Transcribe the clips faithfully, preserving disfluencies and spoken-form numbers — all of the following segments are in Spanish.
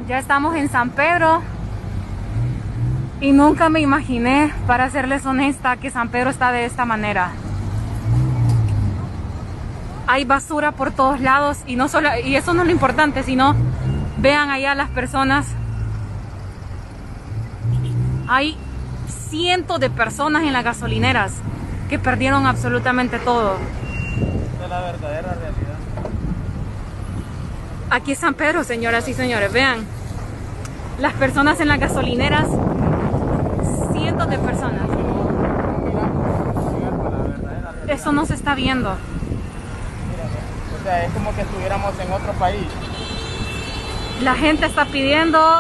Ya estamos en San Pedro y nunca me imaginé, para serles honesta, que San Pedro está de esta manera. Hay basura por todos lados y no solo, y eso no es lo importante, sino vean allá las personas. Hay cientos de personas en las gasolineras que perdieron absolutamente todo. Esta es la verdadera realidad. Aquí es San Pedro, señoras y señores, vean. Las personas en las gasolineras, cientos de personas. Eso no se está viendo. O sea, es como que estuviéramos en otro país. La gente está pidiendo,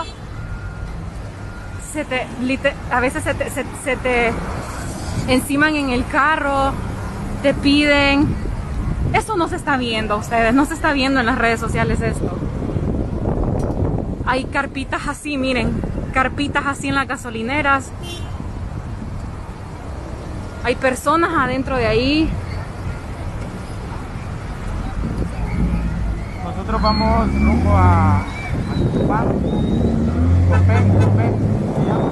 se te, a veces se te, se, se te enciman en el carro, te piden. Eso no se está viendo, ustedes, no se está viendo en las redes sociales esto. Hay carpitas así, miren, carpitas así en las gasolineras. Hay personas adentro de ahí. Nosotros vamos rumbo a Copán, Copén, Copén, se llama.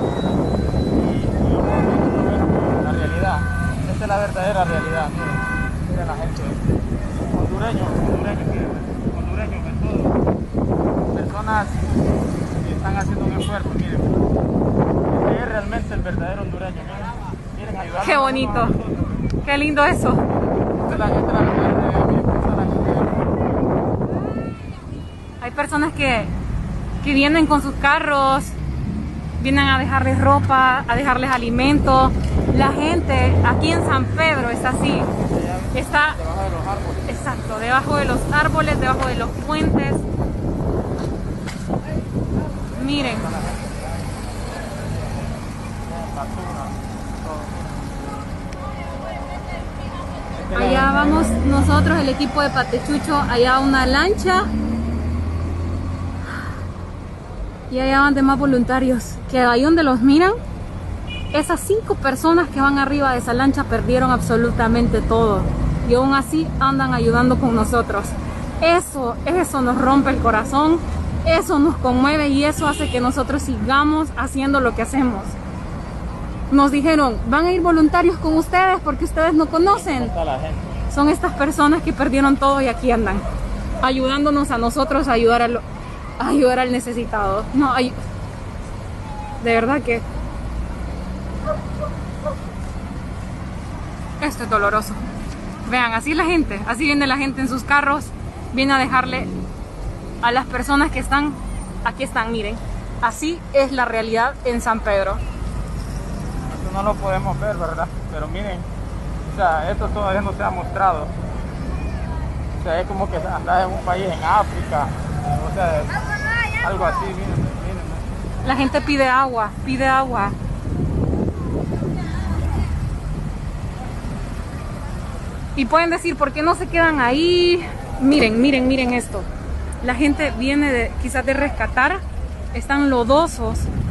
Y la realidad, esta es la verdadera realidad, miren, miren la gente, hondureños, hondureños, miren, hondureños en todo, personas que están haciendo un esfuerzo, miren, este es realmente el verdadero hondureño, miren, miren, ayudando. Qué bonito, qué lindo eso. Esta es la, esta es la verdadera realidad, miren, esta es la gente. Hay personas que, que vienen con sus carros, vienen a dejarles ropa, a dejarles alimento. La gente aquí en San Pedro está así, está Debajo de los árboles. Exacto, debajo de los árboles, debajo de los puentes. Miren. Allá vamos nosotros, el equipo de Patechucho, allá una lancha. Y allá van demás voluntarios, que ahí donde los miran, esas cinco personas que van arriba de esa lancha perdieron absolutamente todo. Y aún así andan ayudando con nosotros. Eso, eso nos rompe el corazón, eso nos conmueve y eso hace que nosotros sigamos haciendo lo que hacemos. Nos dijeron, van a ir voluntarios con ustedes porque ustedes no conocen. Son estas personas que perdieron todo y aquí andan, ayudándonos a nosotros a ayudar a, lo, a ayudar al necesitado. No, hay, de verdad que esto es doloroso. Vean, así es la gente, así viene la gente en sus carros, viene a dejarle a las personas que están, aquí están, miren, así es la realidad en San Pedro. Esto no lo podemos ver, ¿verdad? Pero miren, o sea, esto todavía no se ha mostrado. O sea, es como que andás en un país en África, o sea, algo así, miren, miren. La gente pide agua, pide agua. Y pueden decir, ¿por qué no se quedan ahí? Miren, miren, miren esto. La gente viene de, quizás de rescatar, están lodosos,